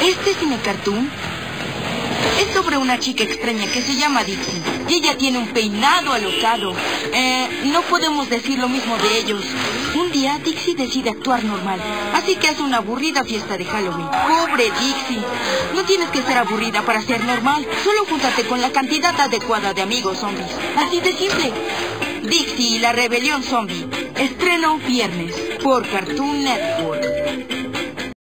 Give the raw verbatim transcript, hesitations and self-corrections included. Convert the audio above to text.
Este cine cartoon es sobre una chica extraña que se llama Dixie. Y ella tiene un peinado alocado. Eh, no podemos decir lo mismo de ellos. Un día Dixie decide actuar normal, así que hace una aburrida fiesta de Halloween. ¡Pobre Dixie! No tienes que ser aburrida para ser normal. Solo júntate con la cantidad adecuada de amigos zombies. Así de simple. Dixie y la rebelión zombie. Estreno viernes por Cartoon Network.